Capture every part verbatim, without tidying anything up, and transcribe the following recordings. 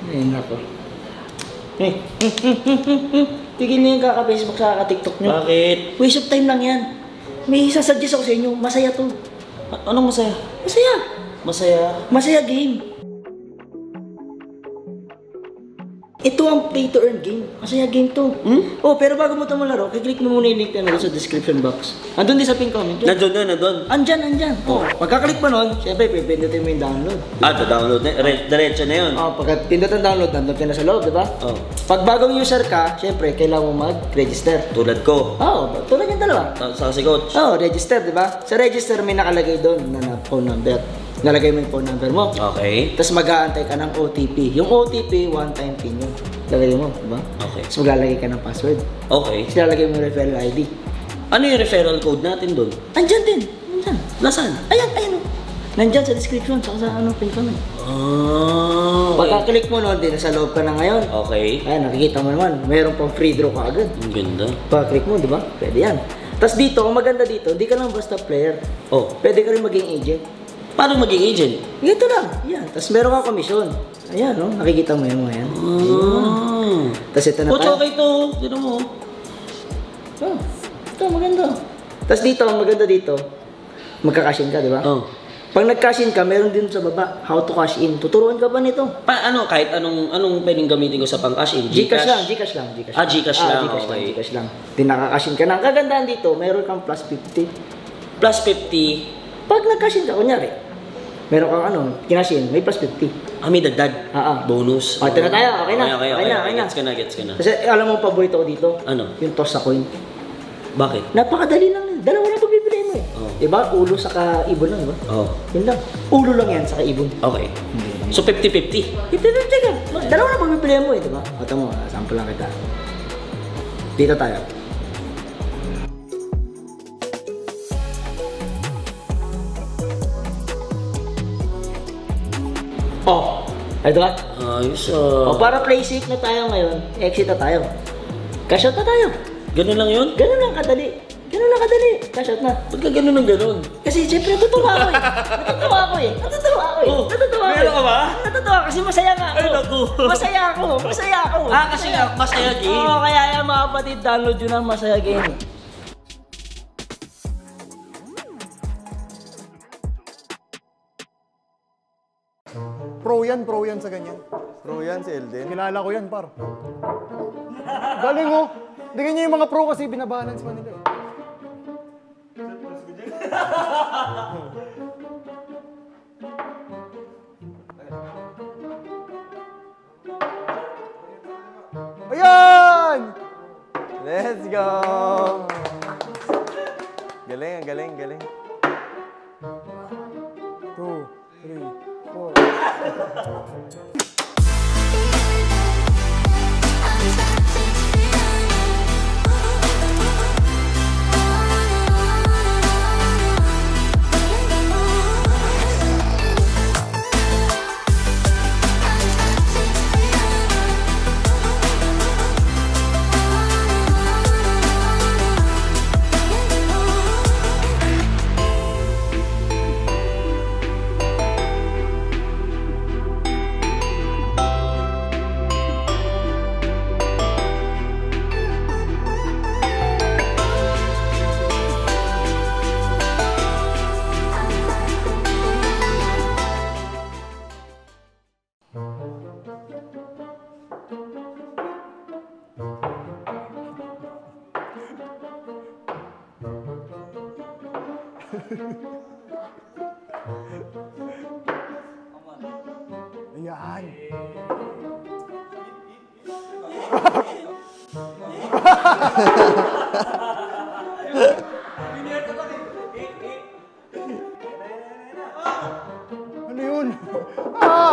Ay, nako. Eh, tigil na yung kaka-Facebook sa kaka-TikTok nyo. Bakit? Waste of time lang yan. May sasuggest ako sa inyo, masaya to. A anong masaya? Masaya. Masaya? Masaya game. Ito ang pay to earn game. Masaya game to. Hmm? Oh, pero bago mo ito malaro, kiklik mo muna yung link na nandun sa description box. Andun din sa pin comment. Nandun na, nandun. Andyan, andyan. Oh, pagkaklik mo nun, syempre, pipindutin mo yung download. Ah, download na. Diretso na yun. Oh, pagka pindot ang download, nandun ka na sa loob, di ba? Oh. Pag bagong user ka, syempre, kailangan mo mag-register. Tulad ko. Oo, oh, tulad yung dalawa. Sa si coach. Oo, oh, register, di ba? Sa register, may nakalagay doon na, na phone number. Nalagay mo yung phone number mo. Okay. Tapos mag-aantay ka ng O T P. Yung O T P, one-time pin yun. Lagay mo, di ba? Okay. Tapos maglalagay ka ng password. Okay. Tapos lalagay mo yung referral I D. Ano yung referral code natin doon? Andyan din. Andyan. Nasaan? Ayan, ayan o. Nandyan sa description, saka sa ano, pin comment. Ah, okay. Pagka-click mo nun, din nasa loob ka na ngayon. Okay. Ayan, nakikita mo naman. Mayroon pang free draw ka agad. Ang ganda. Pagka-click mo, di ba? Pwede yan. Tapos dito, ang maganda dito, hindi ka lang basta player. Oh. Pwede ka rin maging agent. Paano maging agent? Ito lang. Yan. Tapos meron kang komisyon. Ayan, no? Nakikita mo yan mo yan. Ah. Tapos ito na Coach, tayo. okay to. Dito mo. Oh, ito, maganda. Tapos dito, ang maganda dito, magka-cash in ka, di ba? Oh. Pag nag-cash in ka, meron din sa baba, how to cash in. Tuturuan ka ba nito? Pa ano, kahit anong anong pwedeng gamitin ko sa pang-cash in? Gcash lang, Gcash lang, Gcash. Ah, Gcash lang, Gcash okay. lang, Gcash lang. Di nakaka-cash in ka na. Ang kagandahan dito, meron kang plus fifty. Plus fifty. Pag nag-cash in ka, kunyari, meron kang ano, kinash in, may plus fifty. Ah, may dagdag. Ah, ah. Bonus. Oh, ito na tayo, okay na. Okay, okay, okay. na, okay na. Gets ka na, gets ka na. Kasi alam mo paborito ko dito? Ano? Yung toss sa coin. Bakit? Napakadali lang yun. Dalawa na pagpipiliin mo eh. Oh. Diba? Ulo saka ibon lang, diba? Oh. Yun lang. Ulo lang yan saka ibon. Okay. So fifty fifty. fifty fifty ka. Dalawa na pagpipiliin mo eh, diba? Ito mo, sample lang kita. Dito tayo. Oh, ito ba? Ayos ah. O para play safe na tayo ngayon, exit na tayo. Cash out na tayo. Ganun lang yun? Ganun lang kadali. Ganun lang kadali. Cash out na. Ba't ka ganun ng ganun? Kasi siyempre natutuwa ako eh. Natutuwa ako eh. Natutuwa ako eh. Oh, Natutuwa ako. meron ka ba? Natutuwa kasi masaya nga ako. Ay, naku. Masaya ako. Masaya ako. Ah, kasi nga, masaya game. Oo, kaya yan mga kapatid, download yun ang Masaya Game. Pro yan, pro yan sa ganyan. Pro yan si Elden. Kilala ko yan, par. Galing oh. Hindi ganyan yung mga pro kasi binabalance pa nila eh. Ayan! Let's go! Galing, ang galing, galing. Two, three, four. Ayan. Ano yun? Ah!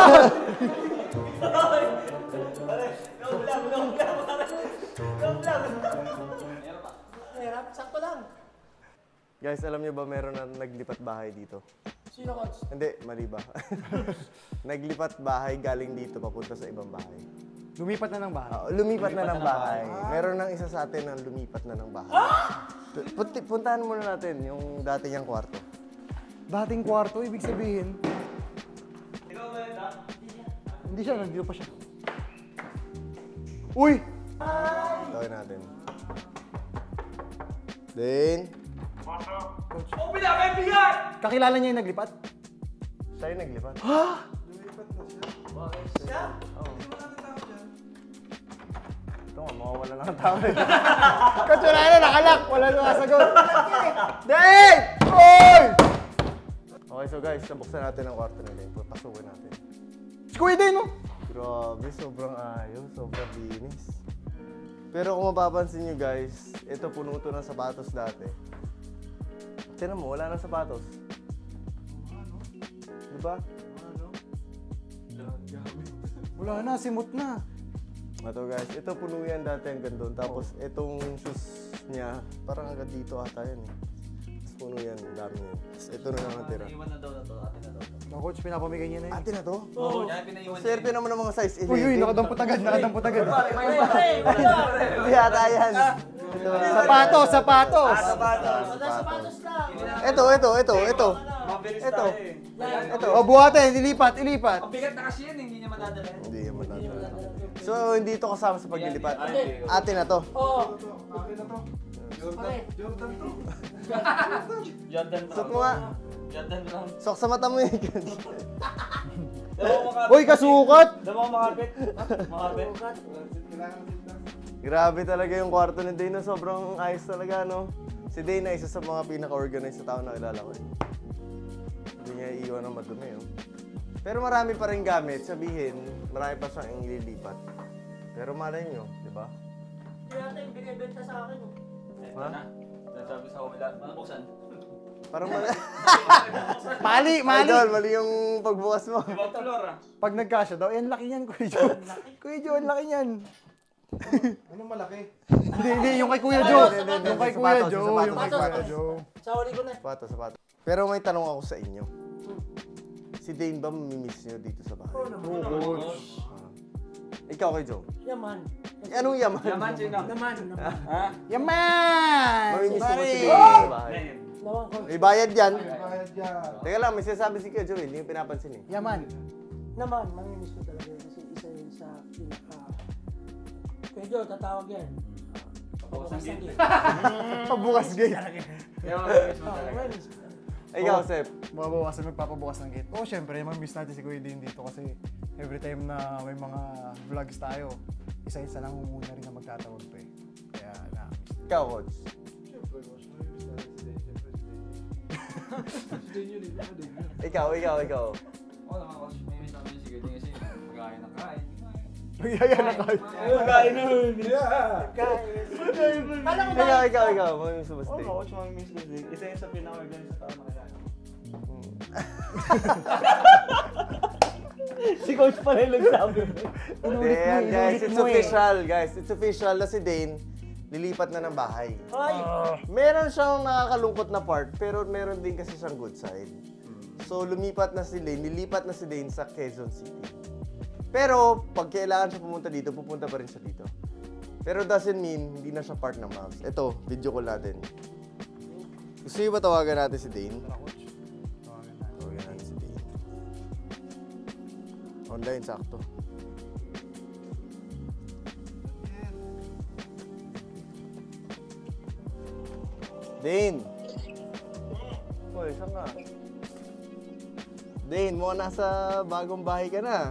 Guys, alam niyo ba meron na naglipat bahay dito? Sino, coach? Hindi, mali ba? Naglipat bahay galing dito papunta sa ibang bahay. Lumipat na ng bahay. Oo, lumipat na ng bahay. Meron nang isa sa atin na lumipat na ng bahay. Punti, puntahan muna natin yung dati niyang kwarto. Dating kwarto, ibig sabihin. Hindi siya, nandito pa siya. Uy! Tawin natin. Then, Kakilala niya yung naglipat? siya yung naglipat. Ito nga, mawawala lang ang tao. Kasi wala na, nakalak! Wala na masagot. Dave! Oy! Okay, so guys, nabuksan natin ang kwarto nila. Papasukin natin. Si Kuya din, no? Grabe, sobrang ayaw, sobrang linis. Pero kung mapapansin nyo guys, ito puno to ng sapatos dati. Tinan mo, wala nang sapatos. Diba? Wala na, simot na. Ito guys, ito puno yan dati hanggang doon. Tapos itong shoes niya, parang hanggang dito ata yan eh. Tapos puno yan, dami yan. Tapos ito na lang ang tira. Iwan na daw na to, atin na daw. No, coach, pinapamigay niya na yun. Ate na to? Oo, yan pinaiwan. Swerte naman ng mga size eleven. Uy, uy, nakadampot agad, nakadampot agad. Hindi ata yan. Ito, Sapatos, sapatos! sapatos. Ito, ito, ito, ito. Ito. Ito. O, buhatin, ilipat, ilipat. Bigat na kasi yan, hindi niya madadala. Hindi yan matanda. So, hindi ito kasama sa paglilipat. Ate na to. Jordan Suot mo nga. Jordan Brown. Sok sa mata mo yun. Uy, kasukat! Dama ko makapit. Makapit. Grabe talaga yung kwarto ni Dane. Sobrang ayos talaga, no? Si Dane ay isa sa mga pinaka-organized na tao na kilala ko. Hindi niya iiwan ng madumi, oh. Pero marami pa rin gamit. Sabihin, marami pa siyang ililipat. Pero malay nyo, di ba? Hindi natin yung binibenta sa akin. oh. Ito na. Sabi sa kabila. Buksan. Parang mali. Mali, mali! Idol, mali yung pagbukas mo. Ibang color ah. Pag nagkasya daw, eh, ang laki niyan, Kuya Joe. Kuya Joe, ang laki niyan. Anong malaki? Hindi, hindi, yung kay Kuya Joe. Hindi, hindi, hindi. Yung kay Sapatos, Kuya yung Joe, sapatos, yung kay sapatos. Kuya Joe. Sa huli ko na. Sapatos, sapatos. Pero may tanong ako sa inyo. Si Dane ba mamimiss nyo dito sa bahay? Oo, coach. Ikaw kay Joe? Yaman. Anong yaman? Yaman sino? Naman, naman. Ha? Yaman! Mamimiss mo ba Pare! si Dane dito sa bahay? Naman, coach. May bayad yan. Bayad yan. Teka lang, may sinasabi si Kuya Joe, hindi yung pinapansin eh. Yaman. Naman, mamimiss ko talaga yun kasi isa yun sa pinaka... Kuya Joe, tatawag yan. Pabukas ng gate. Pabukas gate. Kaya mamimiss mo talaga. Mamimiss ko. Ikaw, Sep. Mababawasan, magpapabukas ng gate. Oo, oh, syempre, mag-miss natin si Kuya Dean dito kasi every time na may mga vlogs tayo, isa-isa lang muna rin na magtatawag pa eh. Kaya na-miss. Ikaw, Coach. Ikaw, ikaw, ikaw. Oo naman kasi may miss namin si Gordon kasi mag-aaya ng kain. Nagyaya na kayo. Mag-aaya na yun. Ikaw, ikaw, ikaw. Mamimiss mo ba si Oo, Dane? coach, mamimiss ko din. Isa yun sa pinaka-organized sa tao na kilala ko. Si Coach pala yung nagsabi. Ayan, guys, it's official, guys. It's official na si Dane lilipat na ng bahay. Ay! Meron siyang nakakalungkot na part, pero meron din kasi siyang good side. So, lumipat na si Dane, nilipat na si Dane sa Quezon City. Pero, pag kailangan siya pumunta dito, pupunta pa rin siya dito. Pero doesn't mean, hindi na siya part ng Mavs. Ito, video call natin. Gusto niyo ba tawagan natin si Dane? Tawagan natin si Dane. Online, sakto. Dane! Hoy, saan ka? Dane, mo nasa bagong bahay ka na.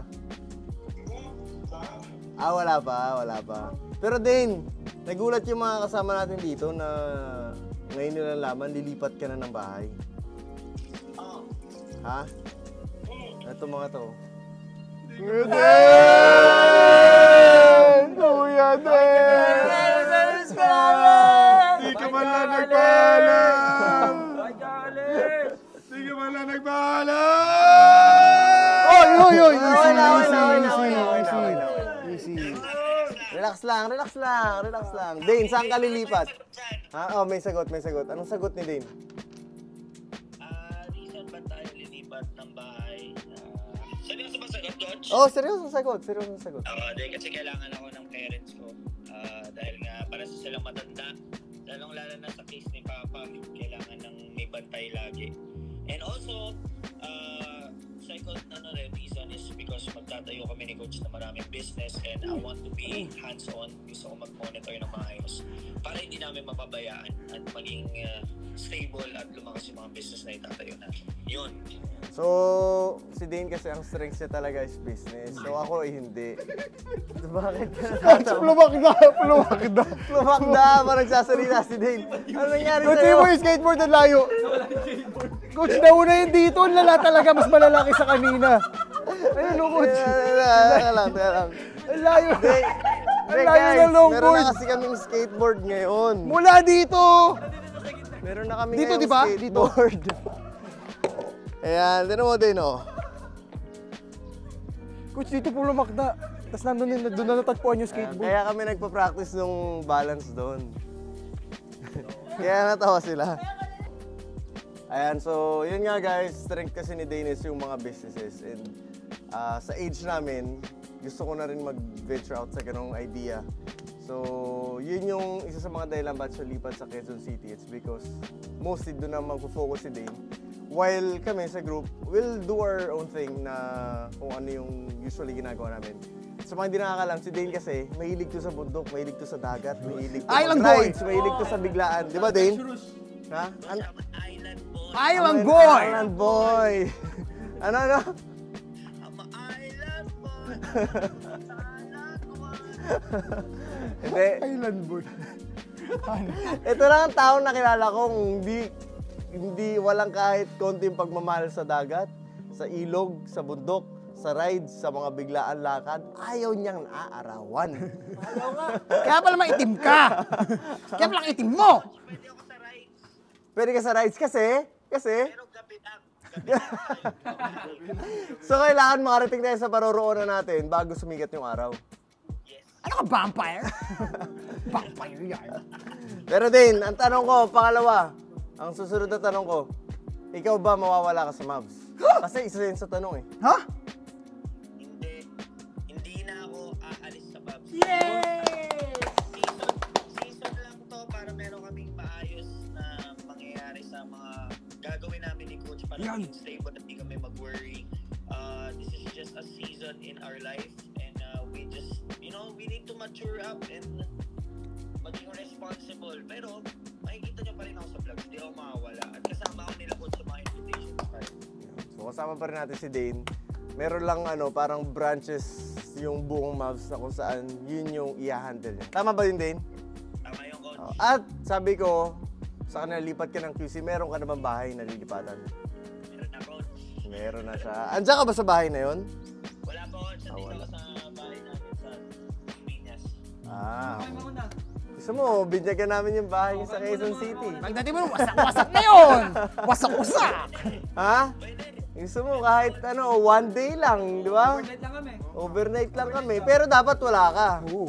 Ah, wala pa, wala pa. Pero Dane, nagulat yung mga kasama natin dito na ngayon nila laman, lilipat ka na ng bahay. Ha? Ito mga to. Kuya Den! Kuya Den! Di ka man lang nagpaalam! Di ka man lang nagpaalam! Oy, oy, oy! Easy, Okay na, okay easy, na, okay na, easy, okay na, okay na, easy. okay na. Easy. Relax lang, relax lang, relax lang. Dane, saan ka lilipat? Ha? Oh, may sagot, may sagot. Anong sagot ni Dane? Ah, recent ba tayo lilipat ng bahay? Ah, seryoso ba sagot, Coach? Oh, seryoso sagot, seryoso sagot. Oo, di kasi kailangan ako ng parents ko. Ah, dahil nga para sa silang matanda, lalong lalo na sa case ni Papa, kailangan ng may bantay lagi. And also, uh, second ano rin, reason is because magtatayo kami ni Coach na maraming business and I want to be hands-on. Gusto ko mag-monitor ng maayos para hindi namin mapabayaan at maging uh, stable at lumakas yung mga business na itatayo natin. Yun. So, si Dane kasi ang strength niya talaga is business. So, ako ay hindi. Bakit ka natatawa? Lumakda! Lumakda! Lumakda pa nagsasalita si Dane. Ano nangyari Coach, sa'yo? mo yung skateboard na layo. Coach, nauna yun dito. Ang lala talaga. Mas malalaki sa kanina. Ayun o, Coach. Teka lang, teka lang. Ang layo. Hindi, Ang layo guys, ng longboard. meron na kasi kaming skateboard ngayon. Mula dito. Meron na kami Dito, ngayong di ba? skateboard. Ayan, tinan mo din, oh. Coach, dito po lumakda. Tapos nandun din, doon na natagpuan yung skateboard. Kaya kami nagpa-practice nung balance doon. Kaya natawa sila. Ayan, so yun nga guys, strength kasi ni Dane is yung mga businesses. And uh, sa age namin, gusto ko na rin mag-venture out sa ganong idea. So, yun yung isa sa mga dahilan ba't siya lipat sa Quezon City. It's because mostly doon na mag-focus si Dane. While kami sa group, we'll do our own thing na kung ano yung usually ginagawa namin. Sa mga hindi nakakalam, si Dane kasi, mahilig to sa bundok, mahilig to sa dagat, mahilig to Island sa boy! rides, mahilig to sa biglaan. Di ba, Dane? Ha? An Island boy. Island boy! Island boy! ano, ano? I'm a island boy. Island boy. Hindi. Island boy. Ito lang ang taong nakilala kong hindi, hindi walang kahit konting pagmamahal sa dagat, sa ilog, sa bundok, sa rides, sa mga biglaan lakad. Ayaw niyang naaarawan. Ayaw nga. Kaya pala maitim ka. Kaya pala itim mo. Pwede ako sa rides. Pwede ka sa rides kasi, kasi, Pero gabi lang. Gabi lang. so kailangan makarating tayo sa paroroonan natin bago sumigat yung araw. Yes. Ano ka, vampire? Vampire yan. Pero din, ang tanong ko, pangalawa, ang susunod na tanong ko, ikaw ba mawawala ka sa Mavs? Kasi isa yun sa tanong eh. Ha? Hindi. Hindi na ako aalis sa Babs. Yay! Season, season lang to para meron kaming maayos na mangyayari sa mga gagawin namin ni Coach para Yan. maging stable at hindi kami mag-worry. Uh, this is just a season in our life and uh, we just, you know, we need to mature up and maging responsible. Pero makikita nyo pa rin ako sa vlogs, hindi ako makawala. At kasama ako nila Coach sa mga invitations pa rin. So kasama pa rin natin si Dane. Meron lang ano, parang branches yung buong Mavs na kung saan yun yung i-handle niya. Tama ba yun, Dane? Tama yung Coach. Oh, at sabi ko, sa kanila lipat ka ng Q C, meron ka naman bahay na lilipatan? Meron na Coach. Meron na siya. Andiyan ka ba sa bahay na yun? Wala pa Coach, Ah, nandito wala. ako sa bahay namin sa Piñas. Ah. Okay, muna. Gusto mo, binyagan namin yung bahay niyo sa Quezon City. Pagdating mo, wasak-wasak na yun. Wasak-wasak. Ha? Gusto mo kahit ano, one day lang, di ba? Overnight lang kami. Overnight lang kami, pero dapat wala ka. Oo.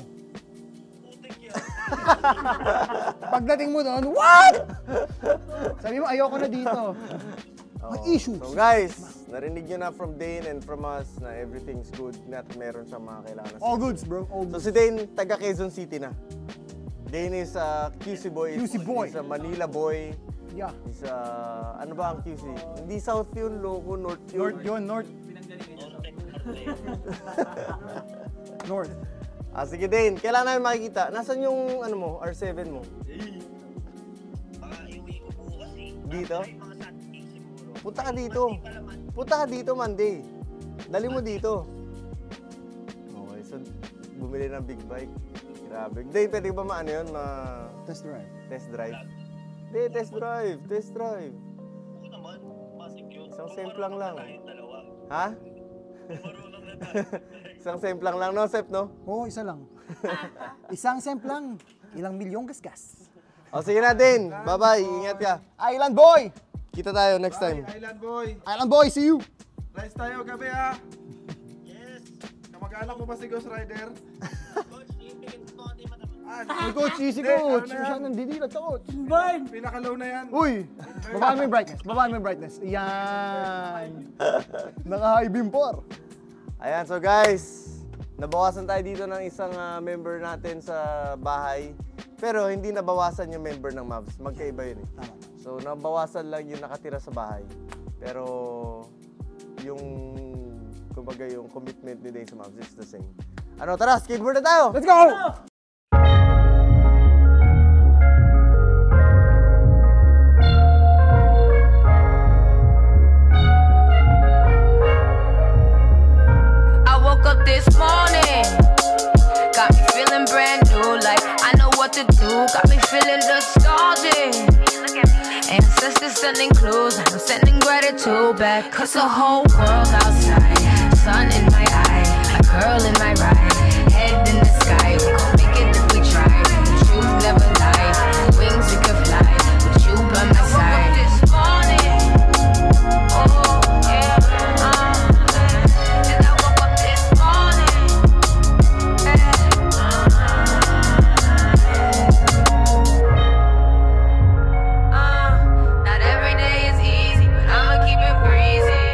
Pagdating mo doon, what? Sabi mo, ayoko na dito. May Oo. issues. So guys, narinig nyo na from Dane and from us na everything's good, na meron siyang mga kailangan na All goods, bro. All So goods. si Dane, taga Quezon City na. Dane is a Q C boy. Q C boy. He's a Manila boy. Yeah. He's a, ano ba ang Q C? Hindi South yun, Loco, North yun. North yun, North. Pinanggalingan niya. North. Ah, sige Dane, kailangan namin makikita. Nasaan yung, ano mo, R seven mo? Baka iuwi ko bukas eh. Dito? Ay, mga Saturday siguro. Punta ka dito. Monday pa naman. Punta ka dito Monday. Dali mo dito. Okay, so bumili ng big bike. Grabe. Dane, pwede ba maano yun? Ma Test drive. test drive? Hindi, test drive. Test drive. Oo naman, masig yun. Isang Kung semplang marunong lang. na tayong dalawa. Ha? Kung marunong na tayo. Isang semplang lang, no, Sep, no? Oo, isa lang. Isang semp lang. Ilang milyong gasgas. O, sige na, Dane. Bye-bye. Ingat ka. Island boy! Kita tayo next time. Island boy. Island boy, see you! Rice tayo gabi ha. Yes. Kamag-anak mo ba si Ghost Rider? Coach, ibigin ko konti mataman. Ah, Hey, coach, easy Hindi, ano coach. na yan? Masyadong nandidilat ka, coach. Burn! pinaka-low na yan. Uy! Babaan mo yung brightness. Babaan mo yung brightness. Yan! Naka-high beam por. Ayan, so guys, nabawasan tayo dito ng isang ah, member natin sa bahay. Pero hindi nabawasan yung member ng Mavs. Magkaiba yun eh. Tama. So, nabawasan lang yung nakatira sa bahay. Pero, yung kumbaga yung commitment ni Dane sa Mavs, it's the same. Ano, tara, skateboard na tayo! Let's go! I woke up this morning, got me feeling brand new, like I know what to do, got me feeling nostalgic. Ancestors sending clues, and I'm sending gratitude back. Cause the whole world outside, sun in my eye, a girl in my ride, head in the sky. We gon' make it if we try. The truth never lie, wings we could fly, with you by my side. This morning, oh yeah, uh, and I woke up this morning, eh, not every day is easy, but I'ma keep it breezy.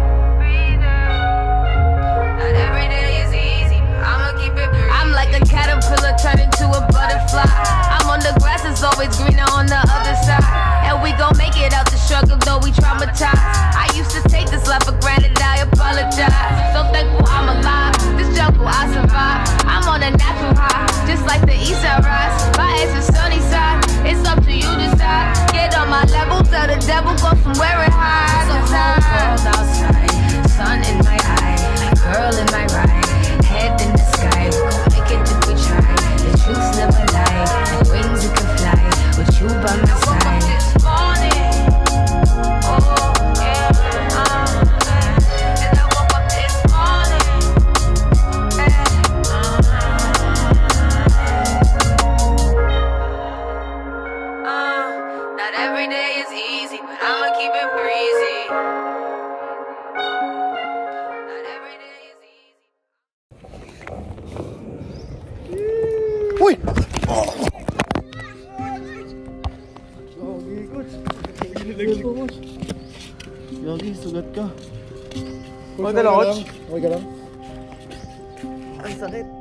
Not every day is easy, but I'ma keep it breezy. I'm like a caterpillar turned into a butterfly. I'm on the grass, it's always greener on the other side. And we gon' make it out the struggle, though we traumatized. I used to take this life for granted, I apologize. So thankful I'm alive, this jungle I survive. I'm on a natural high, just like the east side rise. My ass is sunny side, it's up to you to decide. Get on my level, tell the devil go somewhere and hide. The whole world outside, sun in my eye, a girl in my ride, head in the sky. We gon' make it if we try. The truth's never lie, and wings we can fly, with you by my side. This morning, oh yeah, uh, and I woke up this morning, eh, uh, not every day is easy, but I'ma keep it breezy. Not every day is easy. Uy! Gagi, coach. Gagi, sugat ka. Huwag na lang, coach. Okay ka lang? Ang sakit.